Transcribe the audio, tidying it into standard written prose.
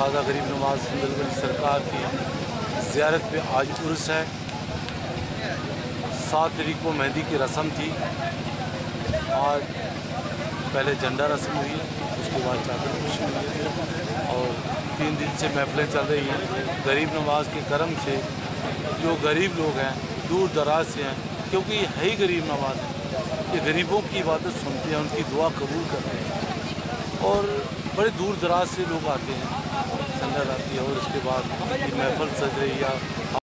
ख्वाजा गरीब नवाज सिंदलगंज सरकार की ज़ियारत पे आज उर्स है। 7 तारीख को मेहंदी की रस्म थी। आज पहले झंडा रस्म हुई, उसके बाद चादर पोशी हुई है और 3 दिन से महफिलें चल रही हैं। गरीब नवाज के करम से जो गरीब लोग हैं दूर दराज से हैं, क्योंकि ये है ही गरीब नवाज है, ये गरीबों की इबादत सुनते हैं, उनकी दुआ कबूल करते हैं और बड़े दूर दराज से लोग आते हैं, संगत आती है और उसके बाद महफिल सज रही है।